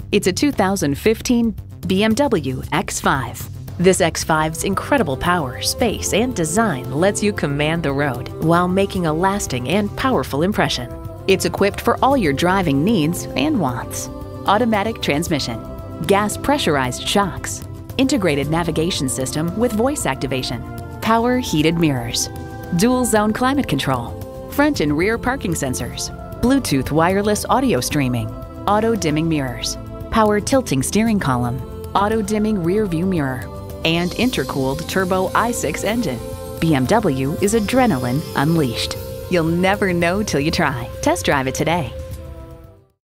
It's a 2015 BMW X5. This X5's incredible power, space, and design lets you command the road while making a lasting and powerful impression. It's equipped for all your driving needs and wants. Automatic transmission, gas pressurized shocks, integrated navigation system with voice activation, power heated mirrors, dual zone climate control, front and rear parking sensors, Bluetooth wireless audio streaming, auto dimming mirrors, power tilting steering column, auto dimming rear view mirror, and intercooled turbo i6 engine. BMW is adrenaline unleashed. You'll never know till you try. Test drive it today.